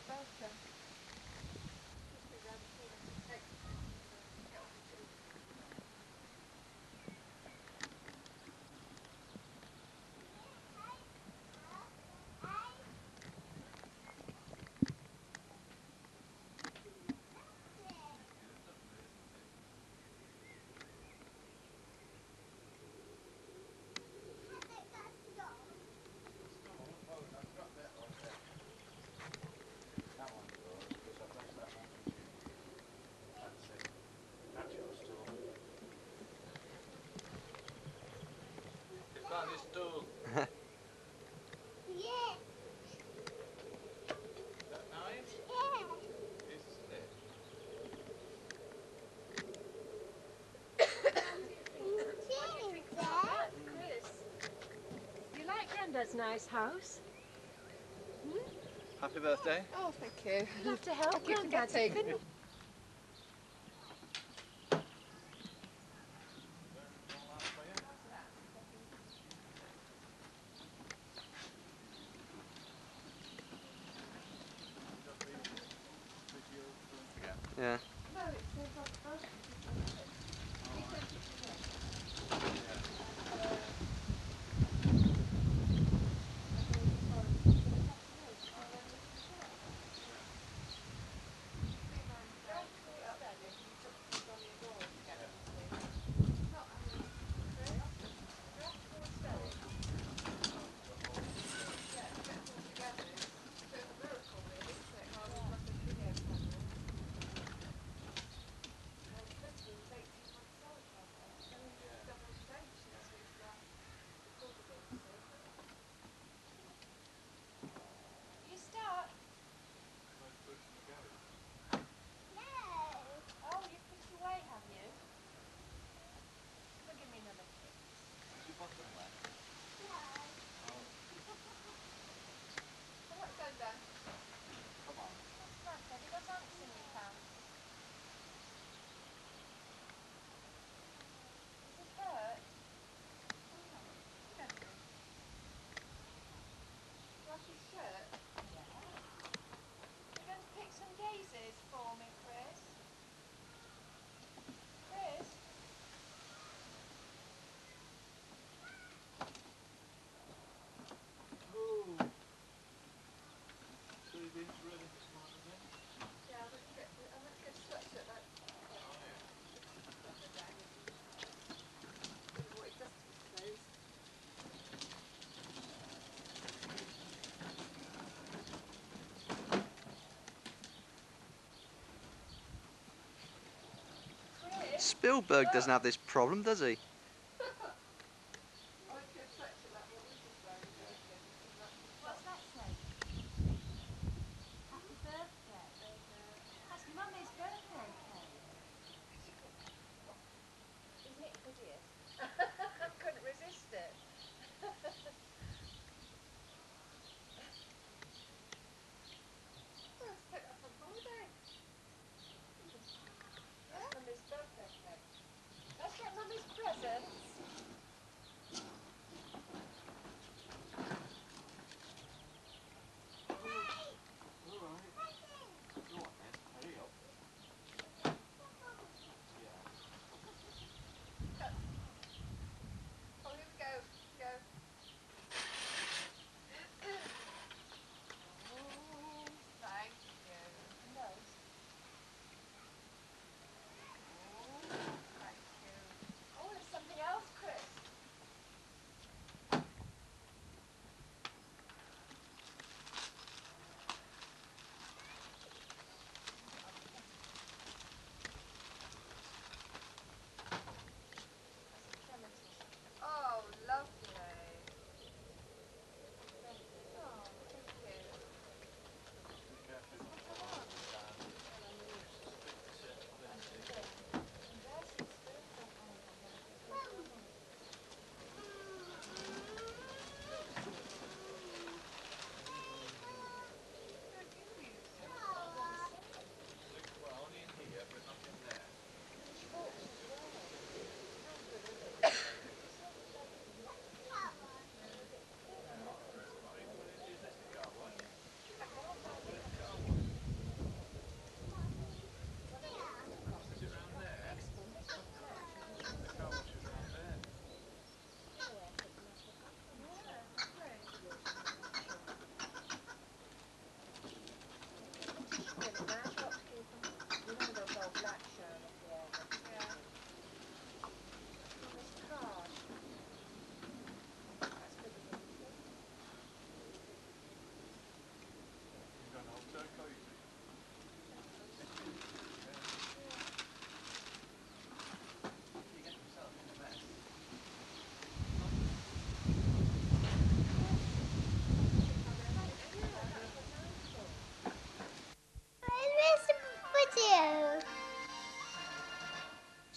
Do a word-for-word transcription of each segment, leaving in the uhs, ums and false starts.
Found his stool. Yeah. Is that nice? Yeah. Isn't it? You like Grandad's nice house? Hmm? Happy birthday. Oh, thank you. You'll have to help I keep Grandad. forgetting. Yeah. No, it says on the birth certificate. He sent it to him. And, uh, and then he told me, but it's up to me. So when we can share. Two man flat, put it up to you. You put things on your door to get them to see. Not, I mean, Chris, draft or spelling? Yeah, to get them all together is a bit of a miracle really, isn't it? Rather than massive video camera. And Christopher was eighteen months old when I went. So he's double his age since we've last recorded him, you see. You start? No. Oh, you've put it away, have you? Come and give me another kiss. Is your bottom wet? No. Come on, stand down. Come on. What's the matter? Have you got ants in your pants? Does it hurt? Come here, Chris. Like his shirt. Yeah. You're going to pick some daisies for me, Chris? Chris? Oh. So you've been to Reading this morning then? Yeah, I went to get, I went to get a sweatshirt like Oh yeah. the other day. Didn't know what it does to his clothes. Chris? Spielberg doesn't have this problem, does he? I went to get a sweatshirt like what Liz was wearing in Birkin and like some What's socks. that say? Happy birthday. And uh, That's Mummy's birthday cake. Isn't it hideous? I couldn't resist it. well, let's take that on holiday. That's Mummy's birthday cake. Let's get Mummy's present.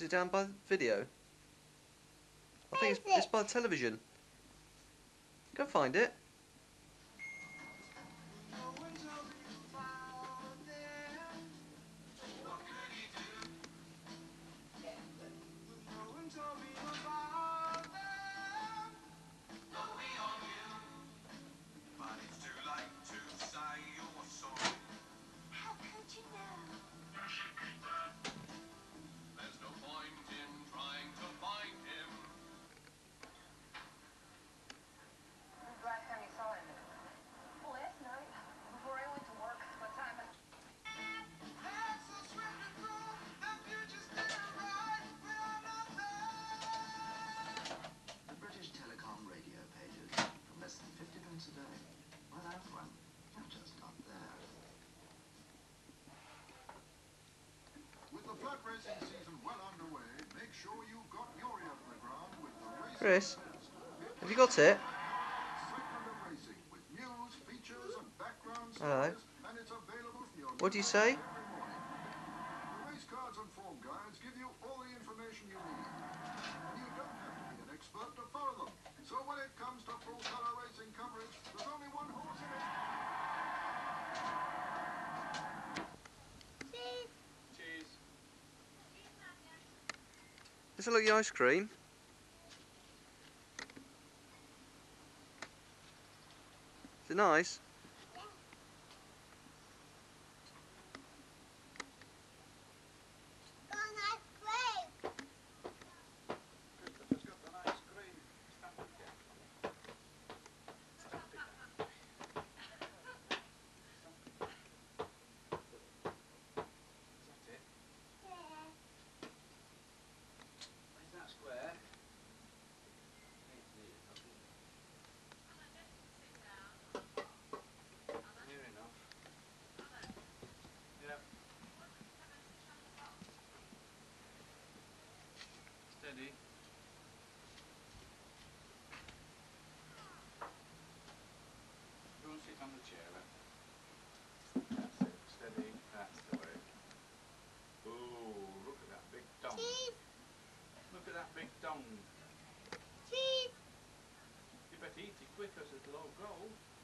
it down by the video? I think it's, Where's it's it? by the television. Go find it. How could you know? There's no point in trying to find him. When's the last time you saw him? Well, last night, before I went to work. What time? The British Telecom radio pages, from less than fifty pence a day. Without one, you're just not there. With the flat racing season well underway, make sure you've got your ear to the ground with the Racing Chris, Best. have you got it? Segment of racing with news, features, and background Hello. stories, and it's available from your What do you newspaper say? every morning. The race cards and form guides give you all the information you need. And you don't have to be an expert to follow them. So when it comes to full-color racing coverage, there's only one horse in it. Cheese. Cheese. Let's have a look at the ice cream. Is it nice? Got an ice cream. Christopher's got an ice cream. Stop it, yeah. Stop it. Is that it? Yeah. Is that square? It's near enough, isn't it? Near enough. Yeah. Steady. Go and sit on the chair then. That's it. Steady. That's the way. Ooh, look at that big dong. Cheese. Look at that big dong. Cheese. You better eat it quick because it'll all go.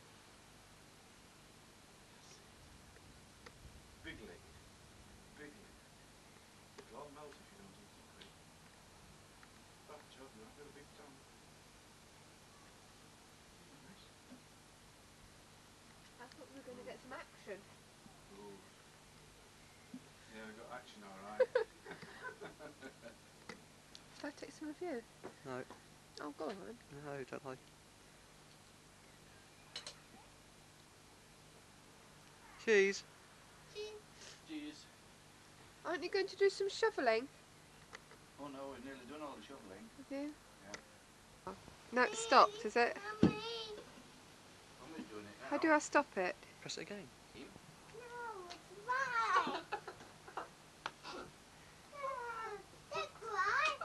Big lick. Big lick. It'll all melt if you don't eat it quick. Bad job, you I've got a big tongue. Nice. I thought we were going to get some action. Ooh. Yeah, we got action alright. Shall I take some of you? No. Oh, go on. No, don't like. Cheese. Cheese. Cheese. Aren't you going to do some shoveling? Oh no, we've nearly done all the shoveling. Have you? Yeah. No, it's stopped, is it? Mummy. I'm just doing it now. How do I stop it? Press it again. No, it's right. No, that's right.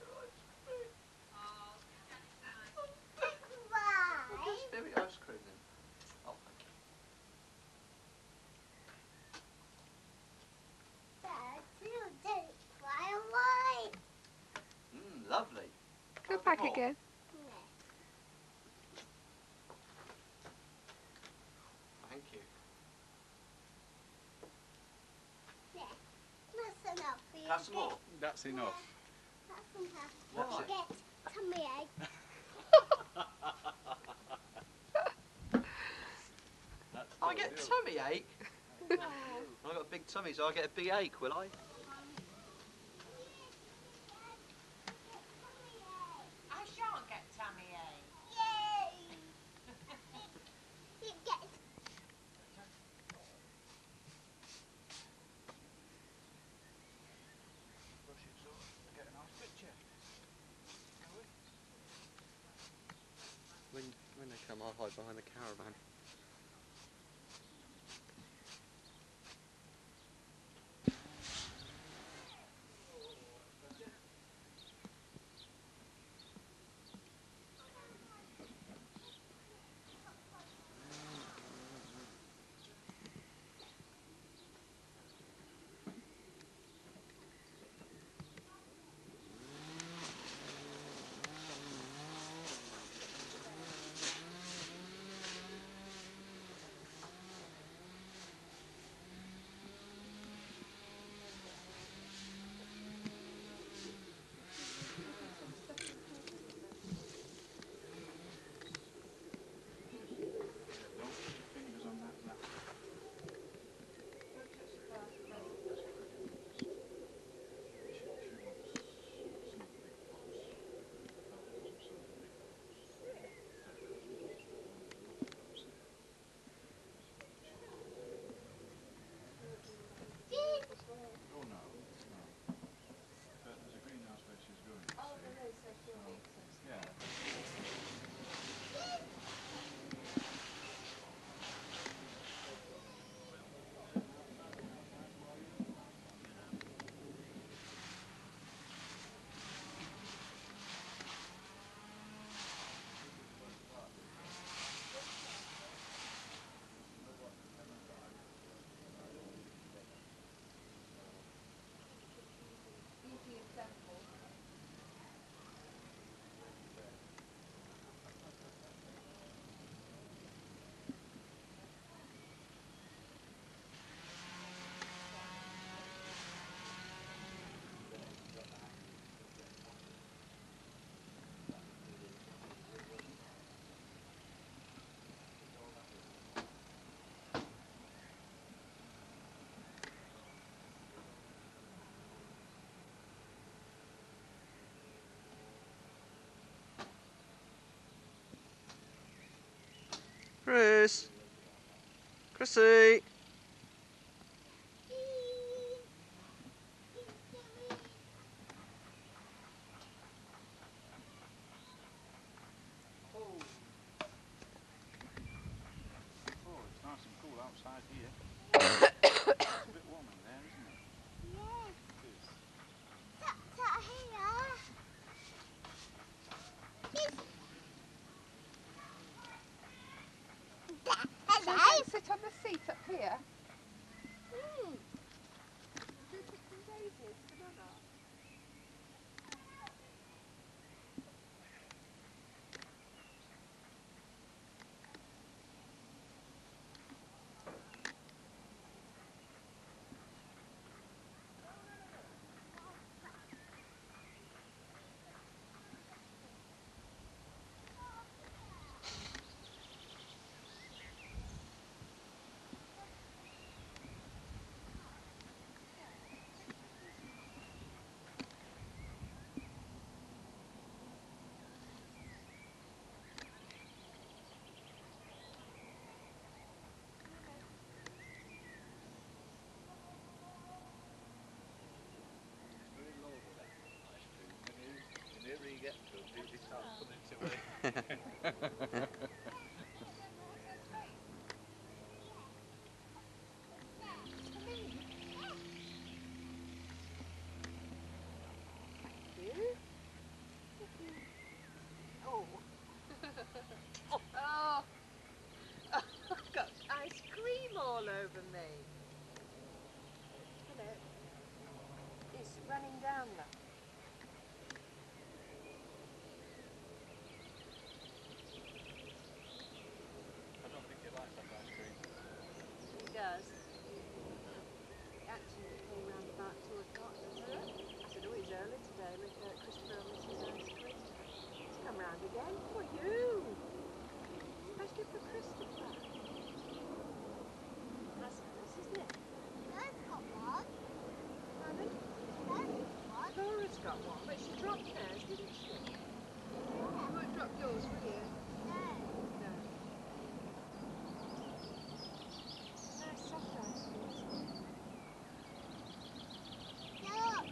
That's right. Just give me ice cream then. Oh, thank you. Dad, you did it right away. Mmm, lovely. Go Have back some more? again. Thank you. Yeah, that's enough for you. Have some more? That's enough. That's enough. That's You it. get tummy ache. That's I still get good. tummy ache. No. I've got a big tummy, so I get a big ache, will I? I shan't get tummy ache. Yay! You get Brush it so I get a nice picture. Shall we? When when they come, I'll hide behind the caravan. Chris. Chrissy. Oh. Oh, it's nice and cool outside here. It's a bit warm in there, isn't it? Yes. It is. That's out here. Shall we go and sit on the seat up here? Mm. Do you pick some daisies for Nana? Very low with that ice cream. Whenever you get to them, they start putting it away. You? Oh. Oh. I've got ice cream all over me. Hello. It's running down now. I don't think he likes that ice cream. He does. Actually, it came round about two o'clock, doesn't it? I said, oh, it's early today. Look at Christopher and Missus Ice Cream. It's come round again for you. Especially for Christopher. That's nice, isn't it? That's got one. Pardon? That's one. Laura's got one, but she dropped hers, didn't she? You won't drop yours, will you? No. No. Nice soft ice cream, isn't it? No.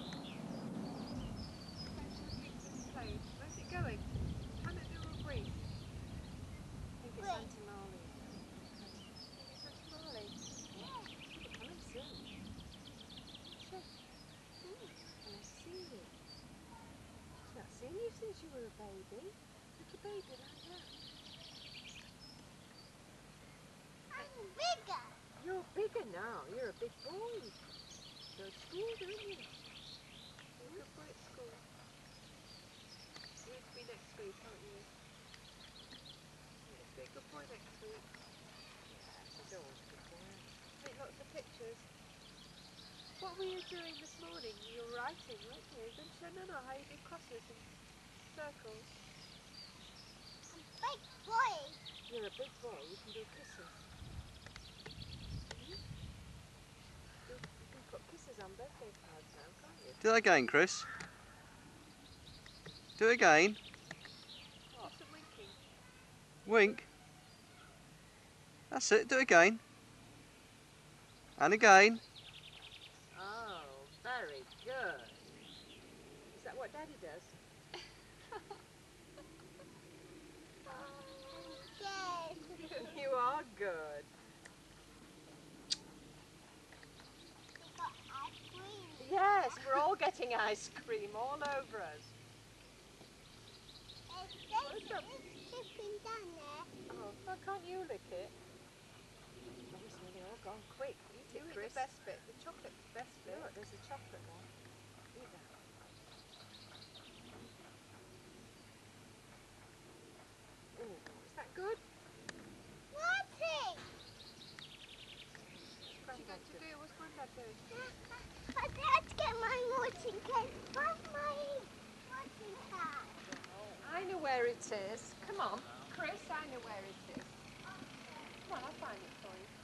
Plane. Where's it going? Canada or Greece? I think it's Greece. Antimali. I think it's Antimali. Yeah. Coming soon. Sure. Mm. Can I see you? She's not seen you since you were a baby. Look a baby like that. I'm bigger. You're bigger now. You're a big boy. Go to school, don't you? You're a good boy at school. You're to be next week, aren't you? You're to be a good boy next week. Yeah, she's always a good boy. Take lots of pictures. What were you doing this morning? You were writing, weren't you? Don't you know how you do crosses and circles? I'm big boy. You're a big boy. You can do kisses. Mm-hmm. You, you can put kisses on birthday cards now, can't you? Do that again, Chris. Do it again. What? Do some winking. Wink. That's it. Do it again. And again. Oh, very good. Is that what Daddy does? Yes. You are good. We got ice cream. Yes, we're all getting ice cream all over us. There's it's chipping down there. Oh, why can't you lick it? Oh, it's nearly all gone. Quick, eat You it, eat Chris. the best bit, the chocolate's the best bit. Look, there's a chocolate one. Eat that. Oh, is that good? Nothing. What's she going to do? What's Grandad doing? I had to get my watching can. Where's my watching can? I know where it is. Come on, Chris, I know where it is. Come on, I'll find it for you.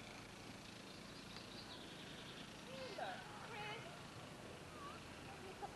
Look, Chris. Have you got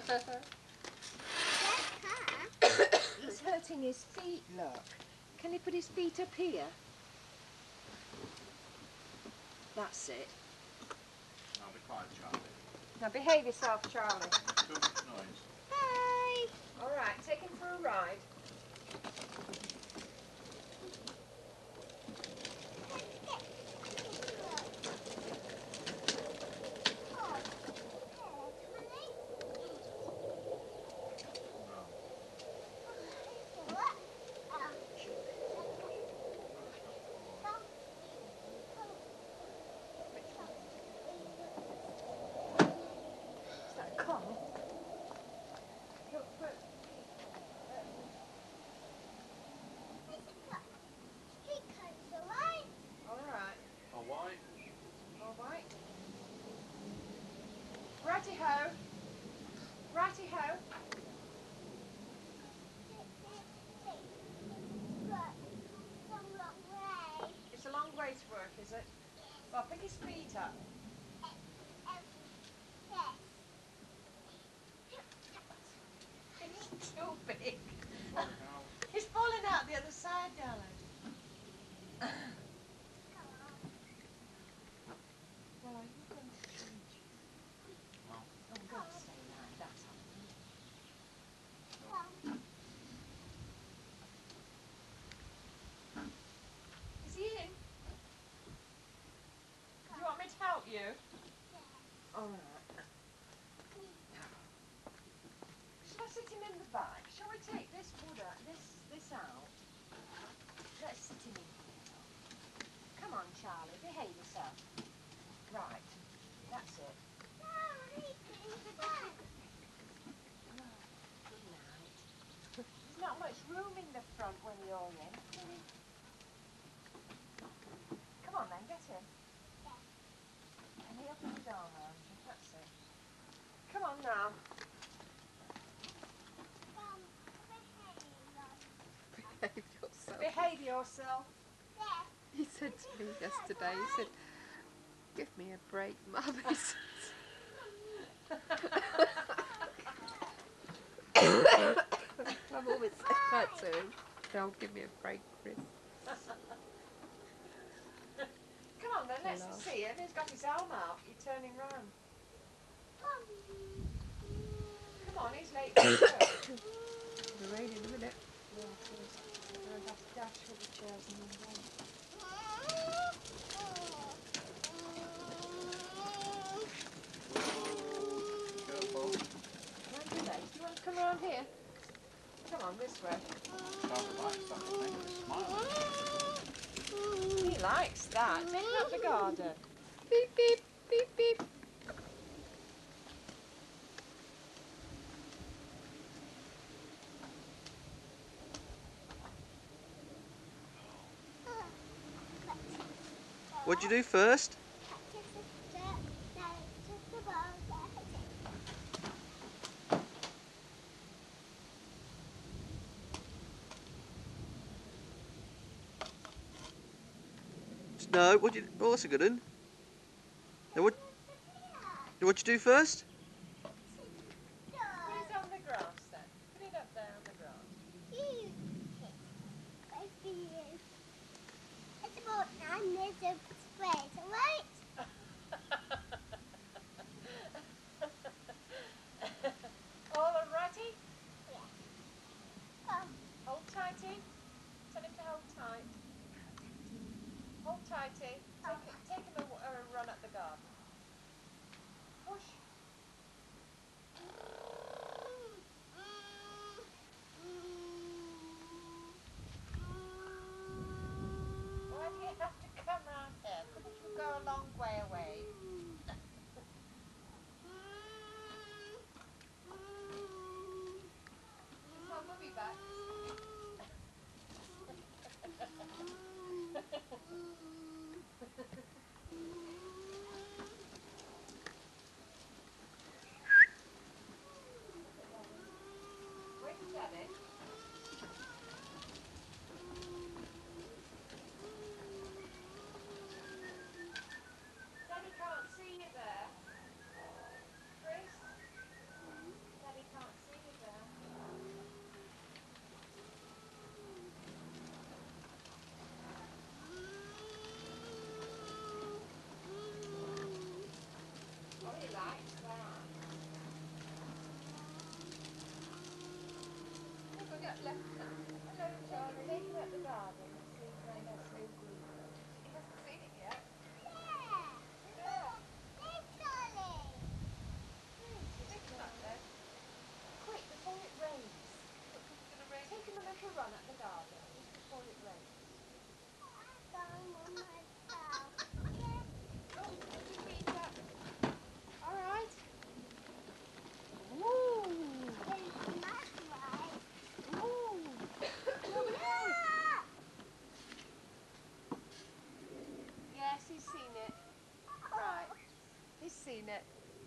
He's hurting his feet, look. Can he put his feet up here? That's it. Now be quiet, Charlie. Now behave yourself, Charlie. Too much noise. Bye. All right, take him for a ride. Is that a car? Look, look. All right. Oh, why? All right. Righty-ho. Righty-ho. It's a long way to work, is it? Well, pick his feet up. It's too big. Falling out. He's falling out the other side, darling. Well, are you going to change? No. I'm going to stay behind, that's all. Is he in? Do you want me to help you? All right. Shall I sit him in the back? Shall we take this wood out, this, this out? Let's sit him in here. Come on, Charlie, behave yourself. Right, that's it. Good night. There's not much room in the front when you're in. Come on then, get in. And he'll put his arm around you, that's it. Come on now. Behave yourself. Behave yourself. He said to me yesterday, he said, give me a break, Mum. He said. I've always said that to him. Don't give me a break, Chris. Come on then, let's Hello. see him. He's got his arm out. You're turning round. Come on, he's late for work. The rain in a minute. Yeah, it is. I'm going to have to dash with the chairs and then go. Careful. Mind your legs. Do you want to come round here? Come on, this way. Charlie likes that. Make him smile. He likes that. Take him up the garden. Beep, beep, beep, beep. What'd you do first? No, what you? Oh, that's a good one. Now what? What'd you do first? Put it on the grass then. Put it up there on the grass. It's about nine minutes of spread, alright? All righty? Yeah. Um, Hold tighty. Tell him to hold tight. Hold tighty. Take, it, take him a, a run up the garden. Push. Why do you have to come round here? Couldn't you go a long way away? Is my mummy back? Hello, Charlie. Take him out the garden and see if they have no green. He hasn't seen it yet. Yeah. Yeah. There's Charlie. Take him up then. Quick, before it rains. Look, it's going to rain. Take him a little run at the garden, just before it rains. I'm on myself. Oh, put your feet up. All right. Woo! It's not right. Woo! Ah! Yes, he's seen it. Right. He's seen it.